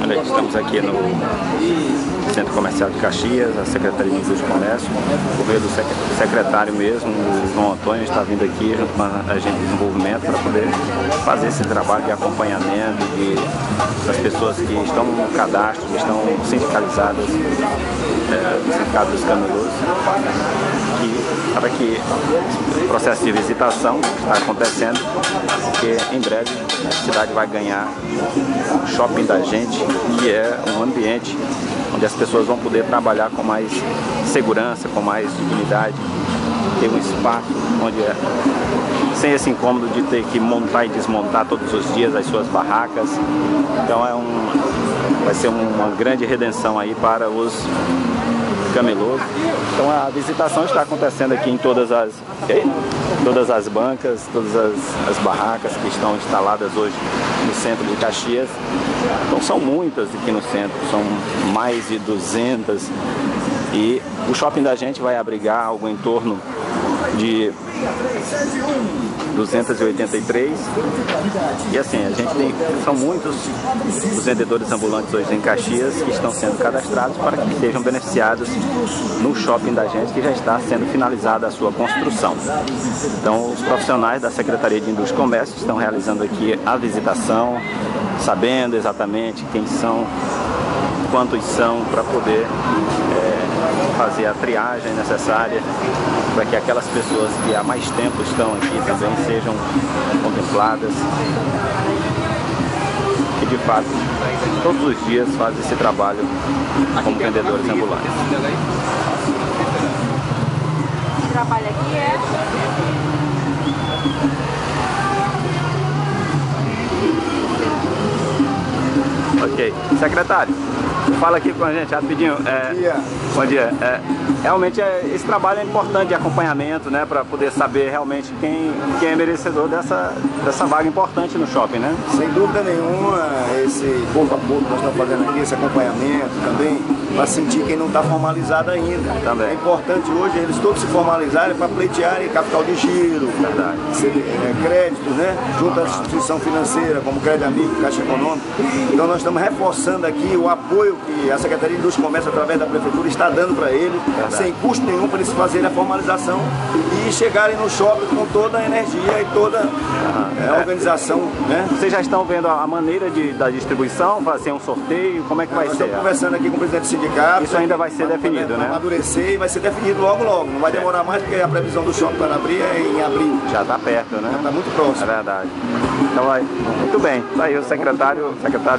Olha, estamos aqui no Centro Comercial de Caxias, a Secretaria de Indústria e Comércio. O governo do secretário mesmo, o João Antônio, está vindo aqui junto com a gente de desenvolvimento para poder fazer esse trabalho de acompanhamento das pessoas que estão no cadastro, que estão sindicalizadas, no Sindicato dos Camelôs, para que o processo de visitação está acontecendo, porque em breve a cidade vai ganhar o shopping da gente, que é um ambiente onde as pessoas vão poder trabalhar com mais segurança, com mais dignidade, ter um espaço onde sem esse incômodo de ter que montar e desmontar todos os dias as suas barracas. Então vai ser uma grande redenção aí para os camelôs. Então a visitação está acontecendo aqui em todas as bancas, todas as barracas que estão instaladas hoje no centro de Caxias. Então são muitas aqui no centro, são mais de 200, e o shopping da gente vai abrigar algo em torno de 283, e assim, são muitos os vendedores ambulantes hoje em Caxias que estão sendo cadastrados para que sejam beneficiados no shopping da gente, que já está sendo finalizada a sua construção. Então os profissionais da Secretaria de Indústria e Comércio estão realizando aqui a visitação, sabendo exatamente quem são, quantos são, para poder fazer a triagem necessária para que aquelas pessoas que há mais tempo estão aqui também sejam contempladas, que de fato todos os dias fazem esse trabalho como vendedores ambulantes. O trabalho aqui é... Ok. Secretário, fala aqui com a gente rapidinho. Bom dia. Bom dia. Realmente esse trabalho é importante de acompanhamento, né, para poder saber realmente quem é merecedor dessa vaga importante no shopping, né? Sem dúvida nenhuma, esse pouco a pouco nós estamos fazendo aqui, esse acompanhamento também, para sentir quem não está formalizado ainda. Também. É importante hoje eles todos se formalizarem para pleitearem capital de giro, crédito, né, junto à instituição financeira, como Crédito Amigo, Caixa Econômica. Então nós estamos reforçando aqui o apoio que a Secretaria de Indústria e Comércio, através da Prefeitura, está dando para ele, sem custo nenhum, para eles fazerem a formalização e chegarem no shopping com toda a energia e toda a organização, né? Vocês já estão vendo a maneira da distribuição, fazer um sorteio, como é que vai ser? Estamos conversando aqui com o presidente do sindicato. Isso ainda vai ser definido, né? Amadurecer e vai ser definido logo, não vai demorar mais, porque a previsão do shopping para abrir é em abril. Já está perto, né? Já está muito próximo. É verdade. Então, muito bem. Está aí o secretário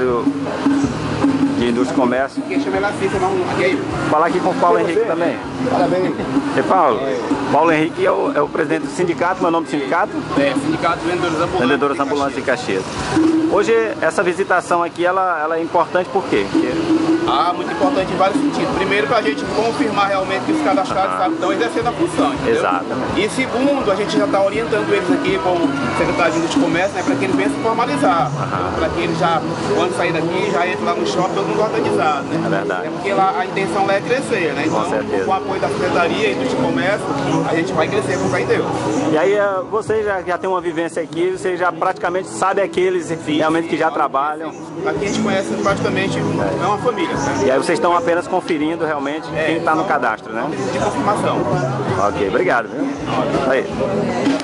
de Indústria e Comércio. Falar aqui com o Paulo Henrique também. Parabéns. E Paulo Henrique é o presidente do sindicato. Meu nome do sindicato? Sindicato Vendedores Ambulantes de Caxias. Hoje essa visitação aqui ela é importante por quê? Muito importante em vários sentidos. Primeiro, para a gente confirmar realmente que os cadastrados estão exercendo a função. Exatamente. E segundo, a gente já está orientando eles aqui com o secretário de Indústria e Comércio, né, para que eles venham se formalizar. Para que eles já, quando sair daqui, já entrem lá no shopping, todo mundo organizado. Né? É verdade. Porque lá a intenção lá é crescer, né? Então, com o apoio da Secretaria de Indústria e Comércio, a gente vai crescer com fé em Deus. E aí, você já tem uma vivência aqui, você já praticamente sabe aqueles realmente que já trabalham. Aqui a gente conhece praticamente, é uma família. Né? E aí vocês estão apenas conferindo realmente quem está no cadastro, né? De confirmação. Ok, obrigado. Viu? Aí.